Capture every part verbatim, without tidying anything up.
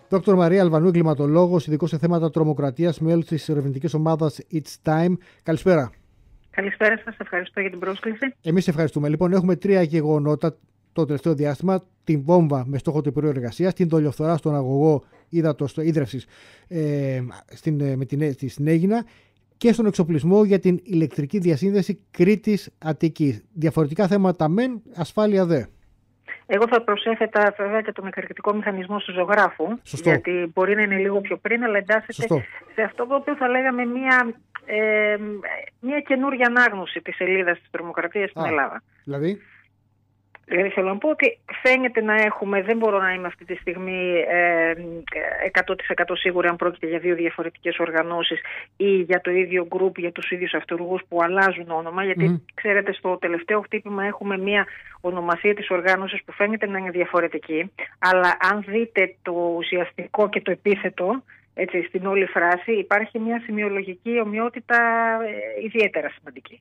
Δόκτωρ Μαρία Αλβανού, εγκληματολόγος, ειδικός σε θέματα τρομοκρατίας, μέλος της ερευνητικής ομάδας It's Time. Καλησπέρα. Καλησπέρα σας, ευχαριστώ για την πρόσκληση. Εμείς ευχαριστούμε. Λοιπόν, έχουμε τρία γεγονότα το τελευταίο διάστημα. Την βόμβα με στόχο το Υπουργείο Εργασίας, την δολιοφθορά στον αγωγό ύδατος ίδρευσης ε, στην, με την, στην Αίγινα και στον εξοπλισμό για την ηλεκτρική διασύνδεση Κρήτης-Αττικής. Διαφορετικά θέματα μεν, ασφάλεια δε. Εγώ θα προσέθετα βέβαια και τον εκρηκτικό μηχανισμό του ζωγράφου. Σωστό. Γιατί μπορεί να είναι λίγο πιο πριν, αλλά εντάσσεται Σωστό. σε αυτό το οποίο θα λέγαμε μια, ε, μια καινούργια ανάγνωση της σελίδας της τρομοκρατίας στην Α, Ελλάδα. Δηλαδή. Δηλαδή θέλω να πω ότι φαίνεται να έχουμε, δεν μπορώ να είμαι αυτή τη στιγμή ε, εκατό τοις εκατό σίγουρη αν πρόκειται για δύο διαφορετικές οργανώσεις ή για το ίδιο γκρουπ, για τους ίδιους αυτούργους που αλλάζουν όνομα, γιατί mm. ξέρετε στο τελευταίο χτύπημα έχουμε μια ονομασία της οργάνωσης που φαίνεται να είναι διαφορετική, αλλά αν δείτε το ουσιαστικό και το επίθετο, έτσι, στην όλη φράση υπάρχει μια σημειολογική ομοιότητα ε, ιδιαίτερα σημαντική.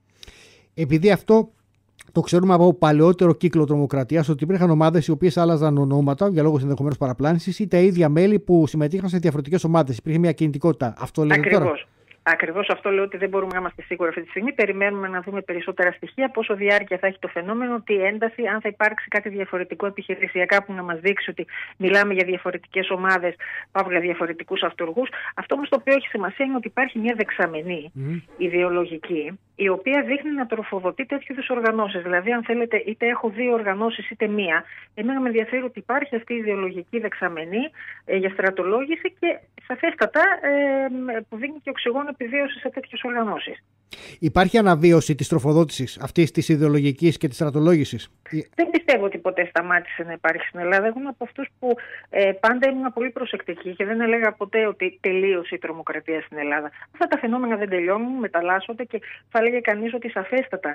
Επειδή αυτό το ξέρουμε από παλαιότερο κύκλο τρομοκρατίας, ότι υπήρχαν ομάδες οι οποίες άλλαζαν ονόματα για λόγους ενδεχομένως παραπλάνησης ή τα ίδια μέλη που συμμετείχαν σε διαφορετικές ομάδες. Υπήρχε μια κινητικότητα. Αυτό λέτε Ακριβώς. τώρα. Ακριβώς αυτό λέω ότι δεν μπορούμε να είμαστε σίγουροι αυτή τη στιγμή. Περιμένουμε να δούμε περισσότερα στοιχεία, πόσο διάρκεια θα έχει το φαινόμενο, τι ένταση, αν θα υπάρξει κάτι διαφορετικό επιχειρησιακά που να μας δείξει ότι μιλάμε για διαφορετικές ομάδες, πάμε για διαφορετικούς αυτούργους. Αυτό όμως το οποίο έχει σημασία είναι ότι υπάρχει μια δεξαμενή mm. ιδεολογική, η οποία δείχνει να τροφοδοτεί τέτοιου είδους οργανώσεις. Δηλαδή, αν θέλετε, είτε έχω δύο οργανώσεις είτε μία, εμένα με ενδιαφέρει ότι υπάρχει αυτή η ιδεολογική δεξαμενή ε, για στρατολόγηση και σαφέστατα ε, που δίνει και οξυγόνο επιβίωση σε τέτοιες οργανώσεις. Υπάρχει αναβίωση της τροφοδότησης αυτής της ιδεολογικής και της στρατολόγησης? Δεν πιστεύω ότι ποτέ σταμάτησε να υπάρχει στην Ελλάδα. Εγώ είμαι από αυτούς που ε, πάντα ήμουν πολύ προσεκτική και δεν έλεγα ποτέ ότι τελείωσε η τρομοκρατία στην Ελλάδα. Αυτά τα φαινόμενα δεν τελειώνουν, μεταλλάσσονται και θα έλεγε κανείς ότι σαφέστατα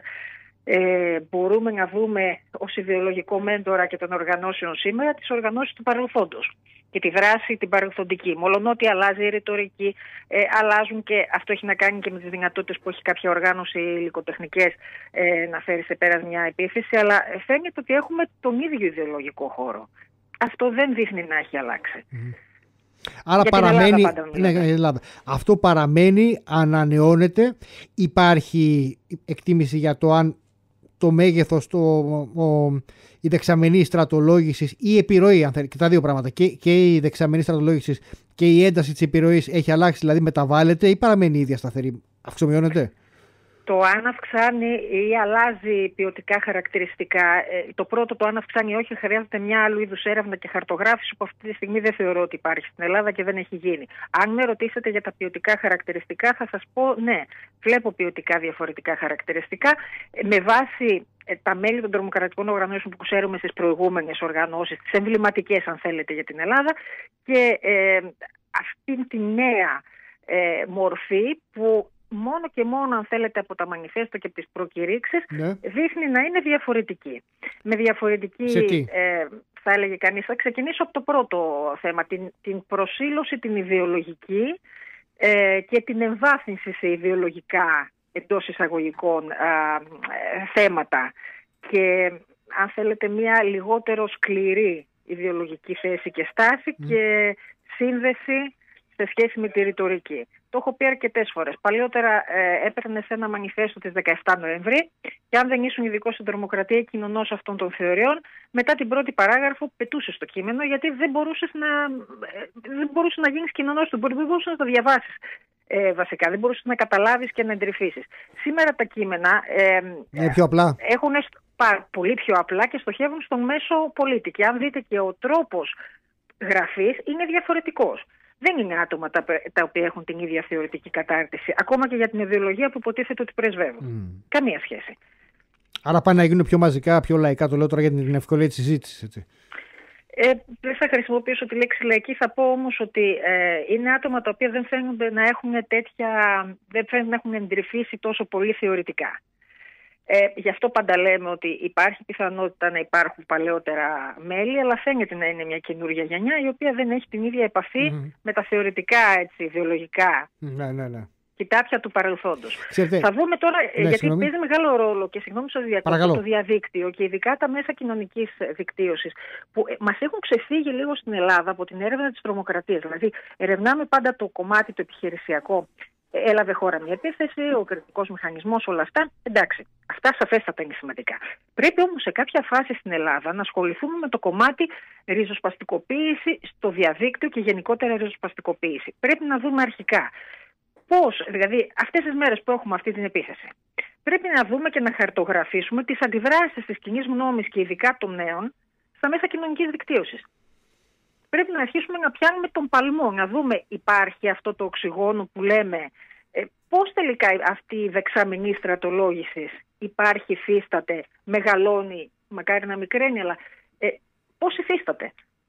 ε, μπορούμε να δούμε ως ιδεολογικό μέντορα και των οργανώσεων σήμερα τις οργανώσεις του παρελθόντος και τη δράση την παρελθοντική. Μολονότι αλλάζει η ρητορική, ε, αλλάζουν και αυτό έχει να κάνει και με τις δυνατότητες που έχει κάποια οργάνωση υλικοτεχνικές ε, να φέρει σε πέρας μια επίθεση, αλλά φαίνεται ότι έχουμε τον ίδιο ιδεολογικό χώρο. Αυτό δεν δείχνει να έχει αλλάξει. Mm. Άρα για παραμένει. Ελλάδα, πάντα, ναι, Ελλάδα. Αυτό παραμένει, ανανεώνεται. Υπάρχει εκτίμηση για το αν το μέγεθος, το, ο, η δεξαμενή στρατολόγησης ή η επιρροή, αν θέλει, και τα δύο πράγματα, και, και η δεξαμενή στρατολόγησης και η ένταση της επιρροής έχει αλλάξει, δηλαδή μεταβάλλεται ή παραμένει η ίδια σταθερή, αυξομειώνεται? Το αν αυξάνει ή αλλάζει ποιοτικά χαρακτηριστικά, το πρώτο, το αν αυξάνει όχι, χρειάζεται μια άλλου είδους έρευνα και χαρτογράφηση που αυτή τη στιγμή δεν θεωρώ ότι υπάρχει στην Ελλάδα και δεν έχει γίνει. Αν με ρωτήσετε για τα ποιοτικά χαρακτηριστικά, θα σας πω ναι, βλέπω ποιοτικά διαφορετικά χαρακτηριστικά με βάση τα μέλη των τρομοκρατικών οργανώσεων που ξέρουμε στις προηγούμενες οργανώσεις, τις εμβληματικές αν θέλετε για την Ελλάδα, και ε, αυτή τη νέα ε, μορφή που μόνο και μόνο αν θέλετε από τα μανιφέστα και από τις προκηρύξεις ναι. δείχνει να είναι διαφορετική. Με διαφορετική, ε, θα έλεγε κανείς, θα ξεκινήσω από το πρώτο θέμα, την, την προσήλωση, την ιδεολογική ε, και την εμβάθυνση σε ιδεολογικά εντός εισαγωγικών α, ε, θέματα και αν θέλετε μια λιγότερο σκληρή ιδεολογική θέση και στάση mm. και σύνδεση σε σχέση με τη ρητορική. Το έχω πει αρκετές φορές. Παλιότερα ε, έπαιρνε σε ένα μανιφέστο της δεκαεφτά Νοεμβρίου και αν δεν ήσουν ειδικό στην τρομοκρατία ή κοινωνός αυτών των θεωριών, μετά την πρώτη παράγραφο πετούσες το κείμενο γιατί δεν μπορούσες να, ε, δεν μπορούσες να γίνεις κοινωνός του, δεν μπορούσες να το διαβάσεις. Ε, βασικά, δεν μπορούσες να καταλάβεις και να εντρυφήσεις. Σήμερα τα κείμενα ε, είναι πιο απλά. Έχουν πολύ πιο απλά και στοχεύουν στον μέσο πολίτη. Και αν δείτε και ο τρόπος γραφής είναι διαφορετικός. Δεν είναι άτομα τα, τα οποία έχουν την ίδια θεωρητική κατάρτιση, ακόμα και για την ιδεολογία που υποτίθεται ότι πρεσβεύουν. Mm. Καμία σχέση. Άρα πάνε να γίνουν πιο μαζικά, πιο λαϊκά, το λέω τώρα για την ευκολία της συζήτησης. Έτσι. Ε, δεν θα χρησιμοποιήσω τη λέξη λαϊκή, θα πω όμως ότι ε, είναι άτομα τα οποία δεν φαίνονται να έχουν τέτοια, δεν φαίνονται να έχουν εντρυφήσει τόσο πολύ θεωρητικά. Ε, γι' αυτό πάντα λέμε ότι υπάρχει πιθανότητα να υπάρχουν παλαιότερα μέλη, αλλά φαίνεται να είναι μια καινούργια γενιά η οποία δεν έχει την ίδια επαφή mm. με τα θεωρητικά, έτσι, ιδεολογικά ναι, ναι, ναι. κοιτάπια του παρελθόντος. Ξέρετε, θα δούμε τώρα, ναι, γιατί συγγνώμη. παίζει μεγάλο ρόλο και συγγνώμη στο διακόπτω, το διαδίκτυο και ειδικά τα μέσα κοινωνικής δικτύωσης, που μας έχουν ξεφύγει λίγο στην Ελλάδα από την έρευνα της τρομοκρατίας. Δηλαδή, ερευνάμε πάντα το κομμάτι το επιχειρησιακό. Έλαβε χώρα μια επίθεση, ο κριτικός μηχανισμός, όλα αυτά. Εντάξει, αυτά σαφέστατα είναι σημαντικά. Πρέπει όμως σε κάποια φάση στην Ελλάδα να ασχοληθούμε με το κομμάτι ριζοσπαστικοποίηση στο διαδίκτυο και γενικότερα ριζοσπαστικοποίηση. Πρέπει να δούμε αρχικά πώς, δηλαδή αυτές τις μέρες που έχουμε αυτή την επίθεση, πρέπει να δούμε και να χαρτογραφήσουμε τις αντιδράσεις της κοινής γνώμης και ειδικά των νέων στα μέσα κοινωνικής δικτύωσης. Πρέπει να αρχίσουμε να πιάνουμε τον παλμό, να δούμε υπάρχει αυτό το οξυγόνο που λέμε, ε, πώς τελικά αυτή η δεξαμενή στρατολόγησης υπάρχει, υφίσταται, μεγαλώνει, μακάρι να μικραίνει, αλλά ε, πώς υφίσταται.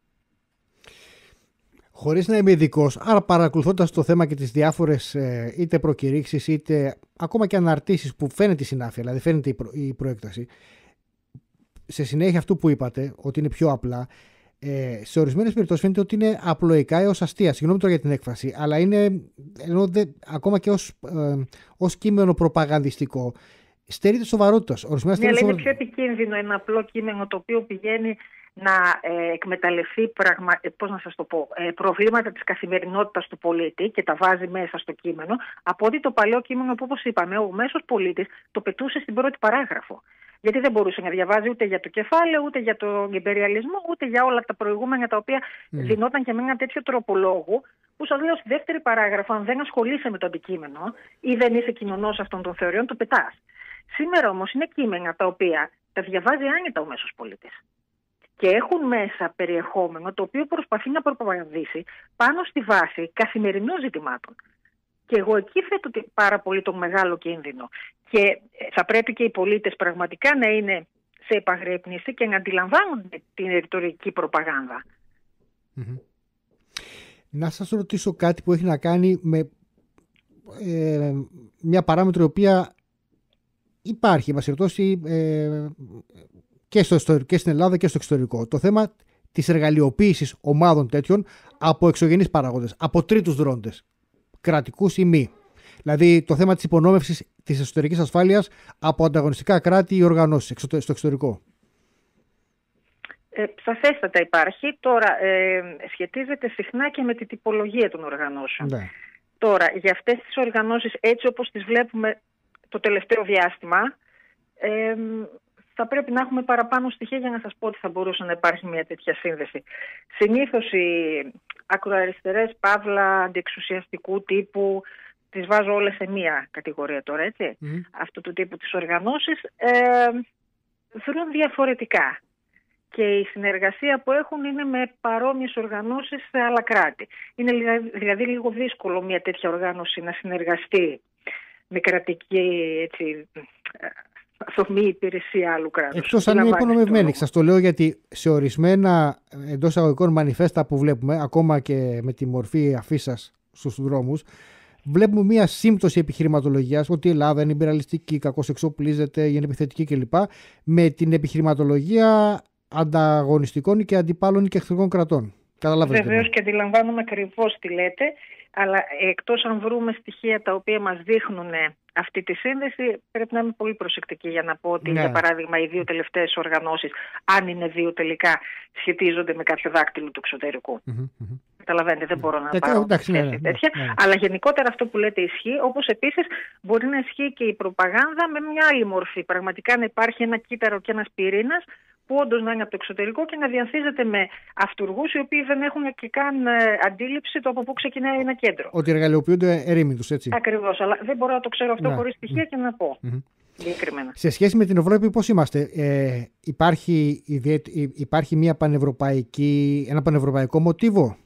Χωρίς να είμαι ειδικός, άρα παρακολουθώντας το θέμα και τις διάφορες ε, είτε προκηρύξεις είτε ακόμα και αναρτήσεις που φαίνεται η συνάφεια, δηλαδή φαίνεται η, προ, η προέκταση, σε συνέχεια αυτού που είπατε, ότι είναι πιο απλά, Ε, σε ορισμένες περιπτώσεις φαίνεται ότι είναι απλοϊκά έως αστεία. Συγγνώμη τώρα για την έκφραση, αλλά είναι ενώ δε, ακόμα και ως, ε, ως κείμενο προπαγανδιστικό. Στερείται σοβαρότητας. Ναι, αλλά είναι σοβαρ... πιο επικίνδυνο ένα απλό κείμενο το οποίο πηγαίνει να ε, εκμεταλλευτεί πραγμα... ε, πώς να σας το πω, ε, προβλήματα της καθημερινότητας του πολίτη και τα βάζει μέσα στο κείμενο, από ότι το παλαιό κείμενο που, όπως είπαμε, ο μέσος πολίτης το πετούσε στην πρώτη παράγραφο. Γιατί δεν μπορούσε να διαβάζει ούτε για το κεφάλαιο, ούτε για τον ιμπεριαλισμό, ούτε για όλα τα προηγούμενα τα οποία mm. δινόταν και με ένα τέτοιο τρόπο λόγου, που σας λέω στη δεύτερη παράγραφο, αν δεν ασχολείσαι με το αντικείμενο ή δεν είσαι κοινωνός αυτών των θεωριών, το πετάς. Σήμερα όμως είναι κείμενα τα οποία τα διαβάζει άνετα ο μέσος πολίτης. Και έχουν μέσα περιεχόμενο το οποίο προσπαθεί να προπαγανδίσει πάνω στη βάση καθημερινών ζητημάτων. Και εγώ εκεί θέτω πάρα πολύ τον μεγάλο κίνδυνο. Και θα πρέπει και οι πολίτες πραγματικά να είναι σε επαγρύπνηση και να αντιλαμβάνονται την ρητορική προπαγάνδα. Mm-hmm. Να σας ρωτήσω κάτι που έχει να κάνει με ε, μια παράμετρο η οποία υπάρχει, μας ρωτώσει, ε, και, στο, και στην Ελλάδα και στο εξωτερικό. Το θέμα της εργαλειοποίησης ομάδων τέτοιων από εξωγενείς παράγοντες, από τρίτους δρόντες, κρατικούς ή μη. Δηλαδή το θέμα της υπονόμευσης της εσωτερικής ασφάλειας από ανταγωνιστικά κράτη ή οργανώσεις στο εξωτερικό. Ε, σαφέστατα υπάρχει. Τώρα ε, σχετίζεται συχνά και με την τυπολογία των οργανώσεων. Ναι. Τώρα για αυτές τις οργανώσεις έτσι όπως τις βλέπουμε το τελευταίο διάστημα, ε, θα πρέπει να έχουμε παραπάνω στοιχεία για να σας πω ότι θα μπορούσε να υπάρχει μια τέτοια σύνδεση. Συνήθως οι ακροαριστερές, παύλα, αντιεξουσιαστικού τύπου, τις βάζω όλες σε μία κατηγορία τώρα, έτσι, mm. αυτού του τύπου τις οργανώσεις, ε, δρούν διαφορετικά. Και η συνεργασία που έχουν είναι με παρόμοιες οργανώσεις σε άλλα κράτη. Είναι δηλαδή λίγο δύσκολο μια τέτοια οργάνωση να συνεργαστεί με κρατική, έτσι, δομή υπηρεσία άλλου κράτους. Εκτός αν είναι υπονομευμένη. Σας το λέω γιατί σε ορισμένα εντός αγωγικών μανιφέστα που βλέπουμε, ακόμα και με τη μορφή αφίσας στους δρόμους, βλέπουμε μια σύμπτωση επιχειρηματολογίας ότι η Ελλάδα είναι υπεραλιστική, κακώς εξοπλίζεται, είναι επιθετική κλπ. Με την επιχειρηματολογία ανταγωνιστικών και αντιπάλων και εχθρικών κρατών. Βεβαίως και αντιλαμβάνομαι ακριβώς τι λέτε, αλλά εκτός αν βρούμε στοιχεία τα οποία μας δείχνουν αυτή τη σύνδεση, πρέπει να είμαι πολύ προσεκτική για να πω ότι, ναι, για παράδειγμα, οι δύο τελευταίες οργανώσεις, αν είναι δύο τελικά, σχετίζονται με κάποιο δάκτυλο του εξωτερικού. Mm-hmm. Καταλαβαίνετε, δεν μπορώ να mm-hmm. πάρω εντάξει, ναι, ναι, τέτοια. Ναι, ναι. Αλλά γενικότερα αυτό που λέτε ισχύει, όπως επίσης μπορεί να ισχύει και η προπαγάνδα με μια άλλη μορφή. Πραγματικά να υπάρχει ένα κύτταρο και ένας πυρήνας που όντως να είναι από το εξωτερικό και να διαθίζεται με αυτουργούς οι οποίοι δεν έχουν και καν ε, αντίληψη το από πού ξεκινάει ένα κέντρο. Ότι εργαλειοποιούνται ερήμην τους, έτσι. Ακριβώς, αλλά δεν μπορώ να το ξέρω αυτό, ναι, χωρίς στοιχεία mm. και να πω. Mm-hmm. Σε σχέση με την Ευρώπη, πώς είμαστε, ε, υπάρχει, υπάρχει μια πανευρωπαϊκή, ένα πανευρωπαϊκό μοτίβο?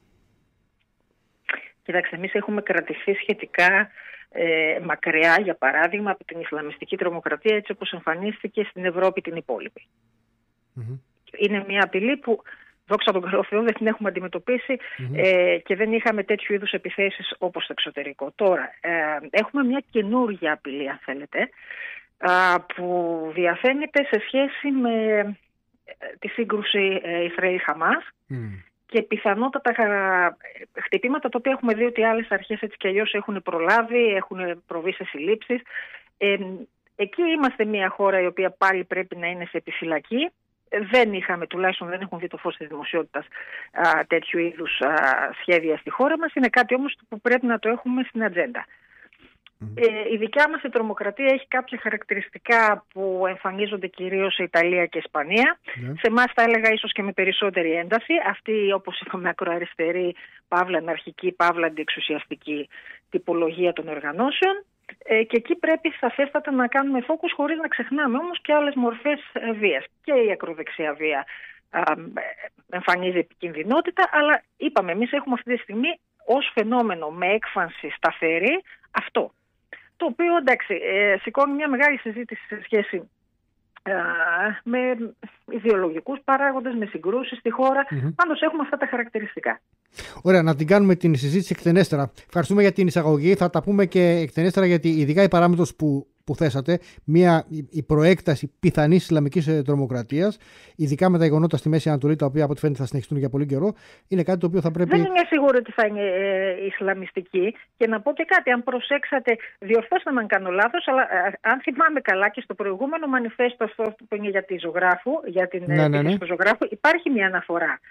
Κοιτάξτε, εμείς έχουμε κρατηθεί σχετικά ε, μακριά, για παράδειγμα, από την Ισλαμιστική τρομοκρατία έτσι όπως εμφανίστηκε στην Ευρώπη την υπόλοιπη. Mm-hmm. Είναι μια απειλή που, δόξα τον καλό Θεό, δεν την έχουμε αντιμετωπίσει mm-hmm. ε, και δεν είχαμε τέτοιου είδους επιθέσεις όπως στο εξωτερικό. Τώρα, ε, έχουμε μια καινούργια απειλή, αν θέλετε, ε, που διαφαίνεται σε σχέση με ε, τη σύγκρουση ε, Ισραήλ-Χαμάς mm. και πιθανότατα χτυπήματα τα οποία έχουμε δει ότι άλλες αρχές έτσι κι αλλιώς έχουν προλάβει, έχουν προβεί σε συλλήψεις. Ε, εκεί είμαστε μια χώρα η οποία πάλι πρέπει να είναι σε επιφυλακή. Δεν είχαμε, τουλάχιστον δεν έχουν δει το φως της δημοσιότητας α, τέτοιου είδους α, σχέδια στη χώρα μας. Είναι κάτι όμως που πρέπει να το έχουμε στην ατζέντα. Mm. Ε, η δικιά μας η τρομοκρατία έχει κάποια χαρακτηριστικά που εμφανίζονται κυρίως σε Ιταλία και Ισπανία. Mm. Σε εμάς θα έλεγα ίσως και με περισσότερη ένταση. Αυτή, όπως είπαμε, ακροαριστερή, παύλα αναρχική, παύλα αντιεξουσιαστική τυπολογία των οργανώσεων. Ε, και εκεί πρέπει σαφέστατα να κάνουμε φόκους, χωρίς να ξεχνάμε όμως και άλλες μορφές ε, βίας. Και η ακροδεξιά βία ε, εμφανίζει επικινδυνότητα, αλλά είπαμε, εμείς έχουμε αυτή τη στιγμή ως φαινόμενο με έκφανση σταθερή αυτό. Το οποίο, εντάξει, ε, σηκώνει μια μεγάλη συζήτηση σε σχέση ε, με ιδεολογικούς παράγοντες, με συγκρούσεις στη χώρα. Mm-hmm. Πάντως έχουμε αυτά τα χαρακτηριστικά. Ωραία, να την κάνουμε την συζήτηση εκτενέστερα. Ευχαριστούμε για την εισαγωγή. Θα τα πούμε και εκτενέστερα, γιατί ειδικά η παράμετρος που, που θέσατε, μια, η προέκταση πιθανής Ισλαμικής τρομοκρατίας, ειδικά με τα γεγονότα στη Μέση Ανατολή, τα οποία από ό,τι φαίνεται θα συνεχιστούν για πολύ καιρό, είναι κάτι το οποίο θα πρέπει. Δεν είμαι σίγουρη ότι θα είναι ε, Ισλαμιστική. Και να πω και κάτι, αν προσέξατε, διορθώστε με αν κάνω λάθος, αλλά ε, αν θυμάμαι καλά και στο προηγούμενο μανιφέστο, αυτό που είναι για τη ζωγράφου, για την ναι, ναι, ναι. ζωγράφου, υπάρχει μια αναφορά.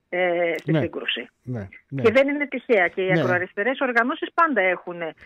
Ε, στη ναι, σύγκρουση. Ναι, ναι. Και δεν είναι τυχαία. Και οι ναι. ακροαριστερές οργανώσεις πάντα έχουν ε,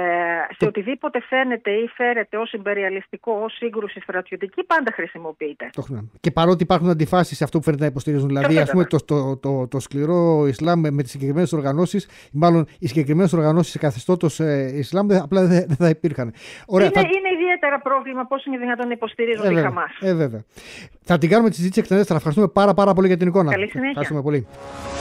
σε το... οτιδήποτε φαίνεται ή φέρεται ως ιμπεριαλιστικό, ως σύγκρουση στρατιωτική, πάντα χρησιμοποιείται. Το... Και παρότι υπάρχουν αντιφάσεις σε αυτό που φαίνεται να υποστηρίζουν, δηλαδή ας πούμε, το, το, το, το σκληρό Ισλάμ με τις συγκεκριμένες οργανώσεις, μάλλον οι συγκεκριμένες οργανώσεις σε καθεστώτος ε, Ισλάμ απλά δεν, δεν θα υπήρχαν. Ωραία, είναι, θα... είναι ιδιαίτερα πρόβλημα πώς είναι δυνατόν να υποστηρίζουν ε, τη Χαμάς. Ε, βέβαια. Θα την κάνουμε τη συζήτηση εκτενέστερα. Ευχαριστούμε πάρα, πάρα πολύ για την εικόνα. Καλή συνέχεια. Ευχαριστούμε πολύ.